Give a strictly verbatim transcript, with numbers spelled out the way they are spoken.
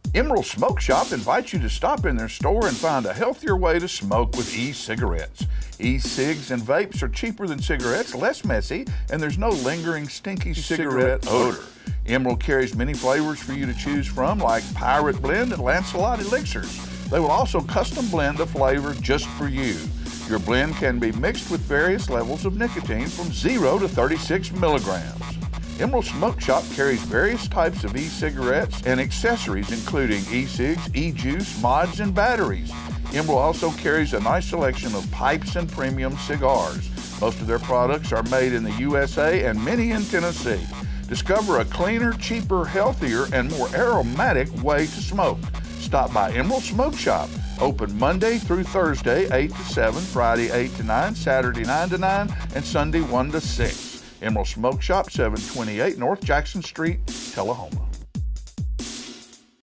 Emerald Smoke Shop invites you to stop in their store and find a healthier way to smoke with e-cigarettes. E-cigs and vapes are cheaper than cigarettes, less messy, and there's no lingering stinky cigarette odor. Emerald carries many flavors for you to choose from, like Pirate Blend and Lancelot Elixirs. They will also custom blend a flavor just for you. Your blend can be mixed with various levels of nicotine from zero to thirty-six milligrams. Emerald Smoke Shop carries various types of e-cigarettes and accessories, including e-cigs, e-juice, mods, and batteries. Emerald also carries a nice selection of pipes and premium cigars. Most of their products are made in the U S A and many in Tennessee. Discover a cleaner, cheaper, healthier, and more aromatic way to smoke. Stop by Emerald Smoke Shop. Open Monday through Thursday, eight to seven, Friday, eight to nine, Saturday, nine to nine, and Sunday, one to six. Emerald Smoke Shop, seven twenty-eight North Jackson Street, Tullahoma.